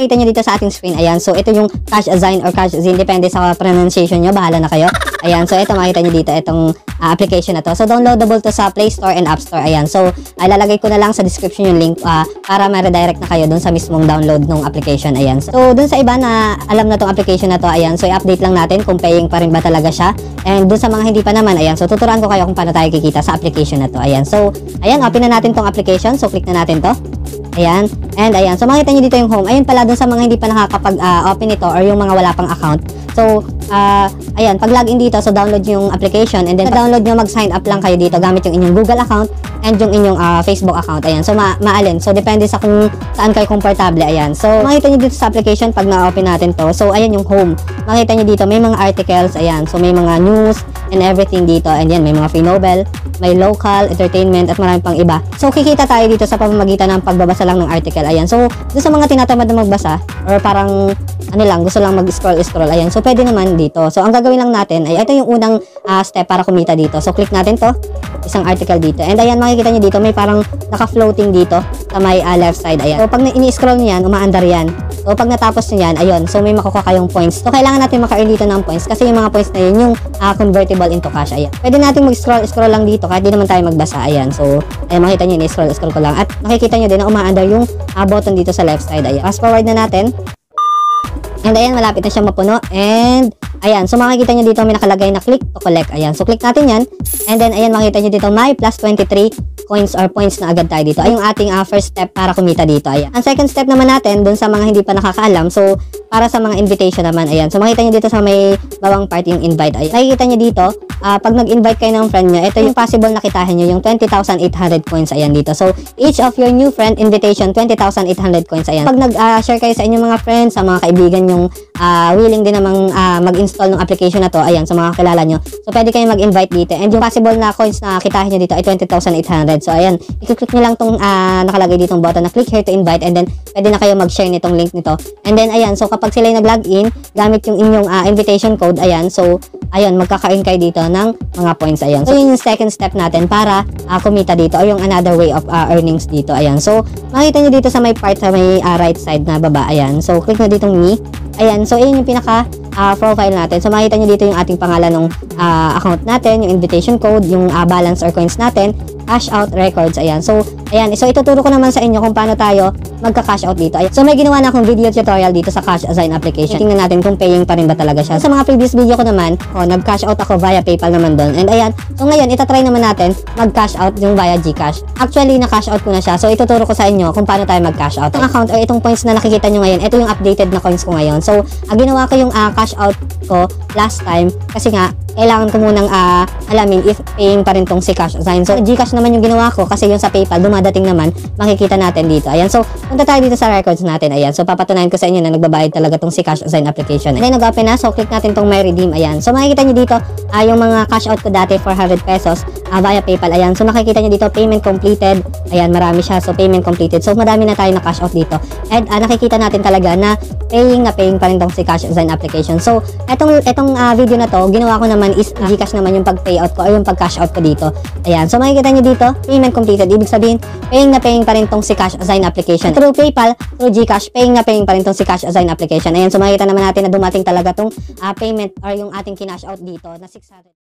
makikita nyo dito sa ating screen, ayan. So, ito yung Cash Assign or Cash Zine. Depende sa pronunciation nyo. Bahala na kayo. Ayan. So, ito makikita nyo dito, itong application na to. So, downloadable to sa Play Store and App Store. Ayan. So, ilalagay ko na lang sa description yung link para ma-redirect na kayo dun sa mismong download ng application. Ayan. So, dun sa iba na alam na tong application na to, ayan. So, i-update lang natin kung paying pa rin ba talaga siya. And dun sa mga hindi pa naman, ayan. So, tuturuan ko kayo kung paano tayo kikita sa application na to. Ayan. So, ayan. Open na natin tong application. So, click na natin to. Ayan. And ayan. So, makita nyo dito yung home. Ayun pala, dun sa mga hindi pa nakakapag-open ito or yung mga wala pang account. So, ayan. Pag login dito, so download yung application. And then, download nyo, mag-sign up lang kayo dito gamit yung inyong Google account and yung inyong Facebook account. Ayan. So, maalin. So, depende sa kung saan kayo komportable. Ayan. So, makita nyo dito sa application pag na-open natin to. So, ayan yung home. Makita nyo dito, may mga articles. Ayan. So, may mga news and everything dito. And yan, may mga free novel, may local, entertainment, at marami pang iba. So, kikita tayo dito sa pamamagitan ng pagbabasa lang ng article. Ayan. So, doon sa mga tinatamad na magbasa or parang gusto lang mag-scroll. Ayan. So, pwede naman dito. So, ang gagawin lang natin ay ito yung unang step para kumita dito. So, click natin to. Isang article dito. And ayan, makikita nyo dito, may parang naka-floating dito sa may left side. Ayan. So, pag ini-scroll nyo yan, umaandar yan. So, pag natapos nyo yan, ayun. So, may makukuha kayong points. So, kailangan natin maka-earn dito ng points kasi yung mga points na yun, yung convertible into cash. Ayan. Pwede natin mag-scroll lang dito kahit di naman tayo magbasa. Ayan. So, ayan, makita nyo, ini-scroll ko lang. At makikita nyo din na umaandar yung button dito sa left side. Ayan. Fast forward na natin. And ayan, malapit na siya mapuno. And ayan, so makikita nyo dito may nakalagay na click to collect. Ayan, so click natin yan. And then ayan, makikita nyo dito may plus 23 coins or points na agad tayo dito. Ay yung ating first step para kumita dito. Ayan. Ang second step naman natin, dun sa mga hindi pa nakakaalam, so para sa mga invitation naman, ayan. So makikita nyo dito sa may bawang part yung invite. Ayan. Nakikita nyo dito, pag nag-invite kayo ng friend nyo, ito yung possible na kitahin nyo, yung 20,800 coins. Ayan dito. So each of your new friend invitation, 20,800 coins. Ayan. Pag nag-share kayo sa inyong mga friends, sa mga kaibigan yung willing din namang mag-install ng application na to, ayan, sa mga kilala nyo. So pwede kayo mag-invite dito. And yung possible na coins na kitahin nyo dito ay 20,800. So, ayan, i-click nyo lang tong nakalagay ditong button na click here to invite and then pwede na kayo mag-share nitong link nito. And then, ayan, so kapag sila nag-login, gamit yung inyong invitation code, ayan, so, ayan, magkakain kayo dito ng mga points, ayan. So, yun yung second step natin para kumita dito or yung another way of earnings dito, ayan. So, makita nyo dito sa may part sa may right side na baba, ayan. So, click na ditong me. Ayan, so, yun yung pinaka profile natin. So, makita nyo dito yung ating pangalan ng account natin, yung invitation code, yung balance or coins natin, cash out records. Ayan. So, ayan. So, ituturo ko naman sa inyo kung paano tayo magka-cash out dito. Ayan. So, may ginawa na akong video tutorial dito sa Cash Assign application. Tingnan natin kung paying pa rin ba talaga siya. Sa mga previous video ko naman, nag-cash out ako via PayPal naman doon. And ayan. So, ngayon, itatry naman natin mag-cash out yung via GCash. Actually, na-cash out ko na siya. So, ituturo ko sa inyo kung paano tayo mag-cash out. Itong account or itong points na nakikita nyo ngayon, ito yung updated na coins ko ngayon. So, ginawa ko yung cash out ko last time kasi nga, kailangan ko munang alamin if paying pa rin tong si Cash Assign. So, GCash naman yung ginawa ko kasi yung sa PayPal, dumadating naman, makikita natin dito. Ayan, so, punta tayo dito sa records natin. Ayan, so, papatunayan ko sa inyo na nagbabayad talaga tong si Cash Assign application. And then, nag-open na, so, click natin tong My Redeem. Ayan, so, makikita nyo dito, yung mga cash out ko dati, 400 pesos, via PayPal. Ayan, so, makikita nyo dito, payment completed. Ayan, marami siya, so, payment completed. So, madami na tayo na cash out dito. And, nakikita natin talaga na paying pa rin tong si Cash Assign application. So, etong video na to, ginawa ko naman is GCash naman yung pag-payout ko or yung pag-cash out ko dito. Ayan. So, makikita nyo dito, payment completed. Ibig sabihin, paying pa rin tong si Cash Assign application. Through PayPal, through GCash, paying pa rin tong si Cash Assign application. Ayan. So, makikita naman natin na dumating talaga tong payment or yung ating kinash out dito na 600.